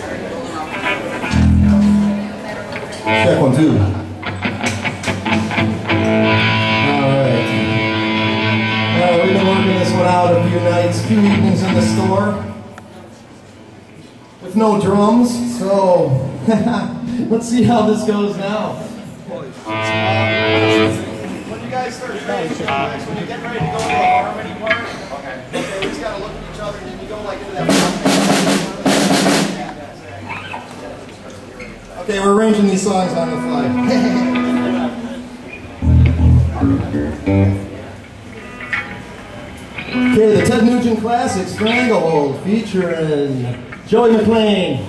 Check 1, 2. Alright. We've been working this one out a few nights, few evenings in the store. With no drums, so let's see how this goes now. When you guys start playing, when you get ready to go to the harmony part, okay, we just gotta look at each other and then you go like into that. Okay, we're arranging these songs on the fly. Okay, the t.w.i classic, Stranglehold, featuring Joey McLean.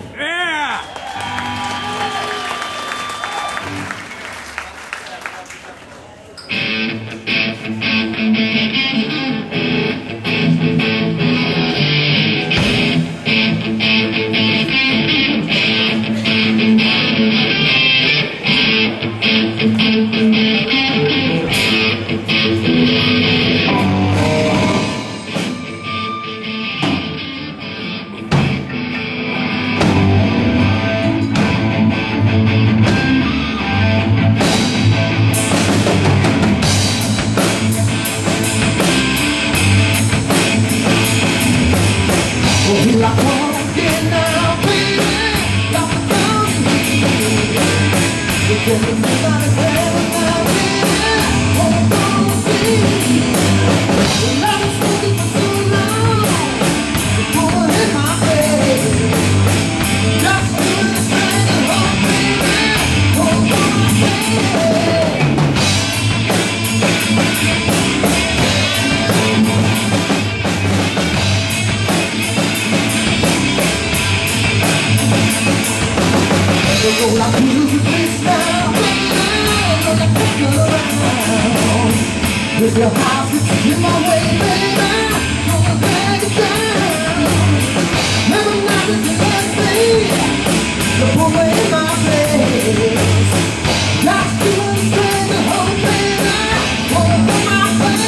With your house, it's in my way, baby. Gonna drag it down. Never not that you left me. You put me in my place. Got to understand the whole thing. Wanna put my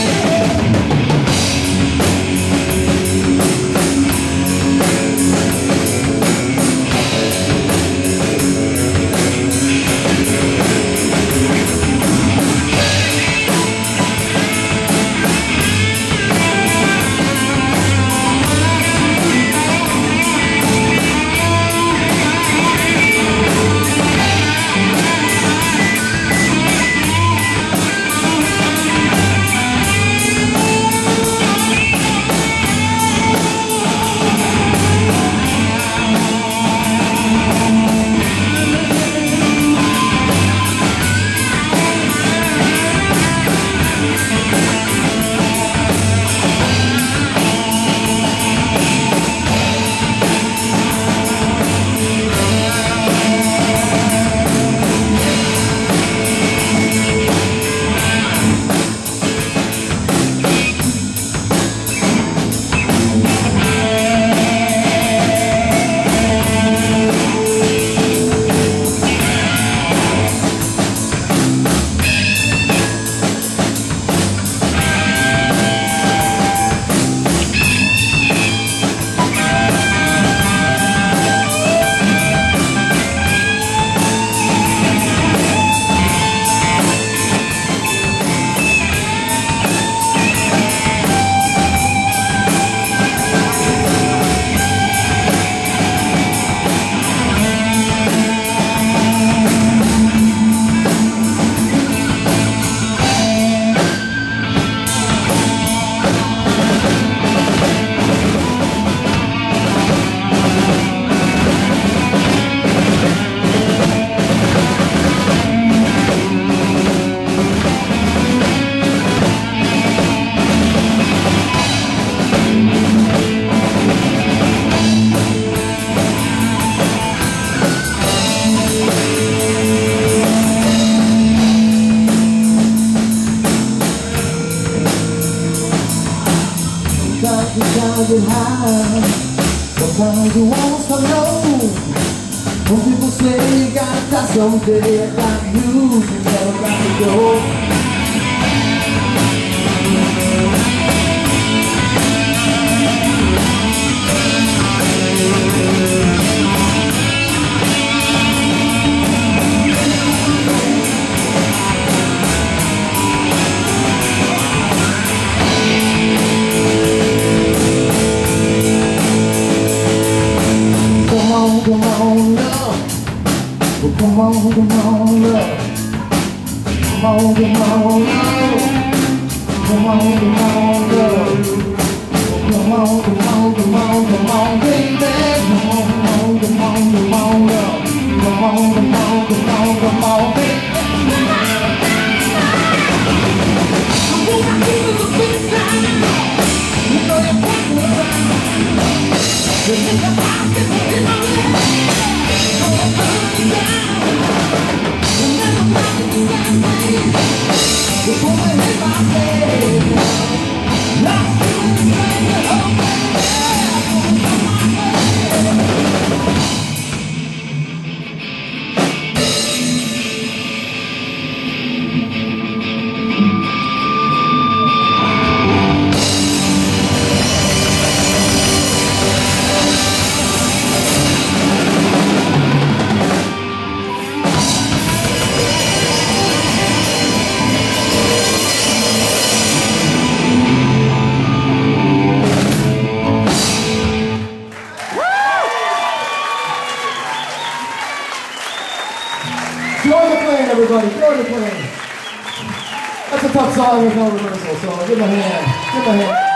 get high. Sometimes you want some low. When people say you gotta die someday, I got you never got to go. come on, love. Well, come on, love. Come on, love. Come on, love. Come on, baby. Come on, love. Come on, baby. I wanna give you a good time. You know you're walking around. You think I'm out there in my life. Don't burn me down. You never mind the same way. Before they hit my head. Lost you in the stranglehold, baby. Join the plane, everybody. Join the plane. That's a tough song with no rehearsal, so give him a hand. Give him a hand.